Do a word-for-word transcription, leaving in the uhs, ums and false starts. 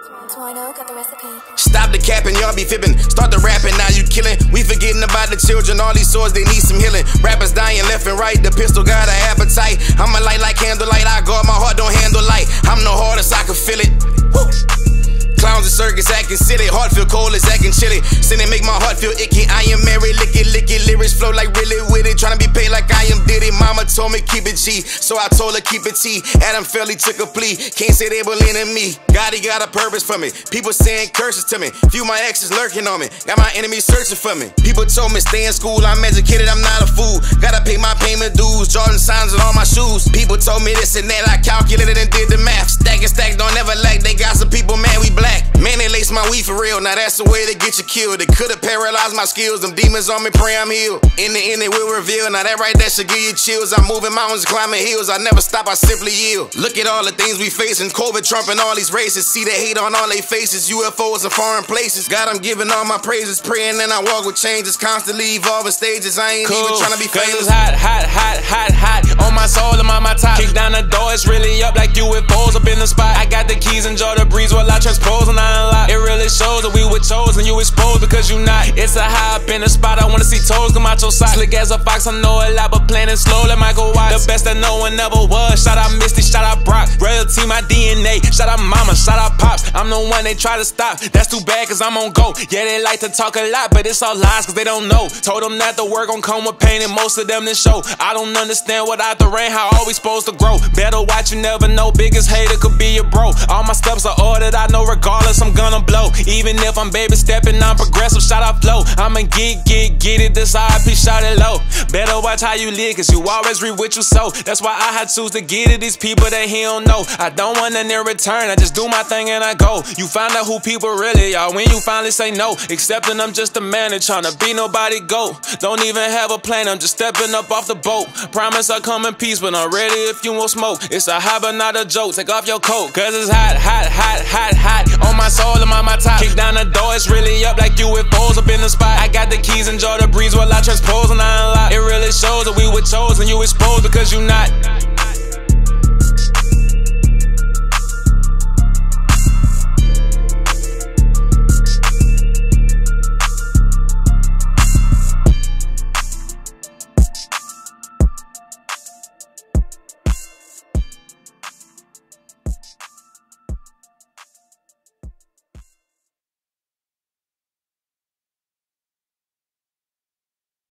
Got the recipe. Stop the capping, y'all be fibbing. Start the rapping, now you killing. We forgetting about the children, all these swords, they need some healing. Rappers dying left and right, the pistol got an appetite. I'm a light like candlelight, I guard my heart, don't handle light. I'm the hardest, I can feel it. Woo. Clowns and circus acting silly, heart feel cold, it's acting chilly. Sinning make my heart feel icky, I am Mary, lick it, lick it. Lyrics flow like really with it, tryna be paid like I am Diddy. Mama told me keep it G, so I told her keep it T. Adam Fairley took a plea, can't say they believe in me. God, he got a purpose for me, people saying curses to me. Few my exes lurking on me, got my enemies searching for me. People told me stay in school, I'm educated, I'm not a fool. Gotta pay my payment dues, Jordan signs on all my shoes. People told me this and that, I calculated and did the math. Stack and stack, don't ever lack, they got some people mad we black. Man, they lace my weed for real, now that's the way they get you killed. They could've paralyzed my skills, them demons on me pray I'm healed. In the end it will reveal, now that right there should give you chills. I'm moving mountains, climbing hills, I never stop, I simply yield. Look at all the things we facing, COVID, Trump and all these races. See the hate on all they faces, U F Os and foreign places. God, I'm giving all my praises, praying and I walk with changes. Constantly evolving stages, I ain't cool. Even trying to be famous. Cause it's hot, hot, hot, hot, hot. On my soul, I'm on my top. Kick down the door, it's really up like U F Os up in the spot. I got the keys, enjoy the breeze while I transpose and I unlock. It really shows that we were chosen, you exposed because you not. It's a high up in the spot, I wanna see toes come out your socks. Slick as a fox, I know a lot, but planning slow like Michael Watts. The best that no one ever was. Shout out Misty, shout out Brock. Royalty, my D N A. Shout out Mama, shout out Pops. I'm the one they try to stop. That's too bad cause I'm on go. Yeah, they like to talk a lot, but it's all lies cause they don't know. Told them that the work gon' come with pain and most of them didn't show. I don't understand without the rain, how are we supposed to grow? Better watch, you never know. Biggest hater could be your bro. All my steps are ordered, I know regardless I'm gonna blow. Even if I'm baby stepping, I'm progressive, shout out flow. I'ma get, get, get it, this R I P, shout it low. Better watch how you live, cause you always reap what you sow. That's why I had choose to get it, these people that he don't know. I don't want nothing in return, I just do my thing and I go. You find out who people really are when you finally say no. Accepting I'm just a man and tryna be nobody go. Don't even have a plan, I'm just stepping up off the boat. Promise I'll come in peace, but I'm ready if you won't smoke. It's a high but not a joke, take off your coat. Cause it's hot, hot, hot, hot, hot. On my soul, I'm on my top. Kick down the door, it's really up like U F Os up in the spot. I got the keys, enjoy the breeze while I transpose and I unlock. It really shows that we were chosen, you exposed because you not.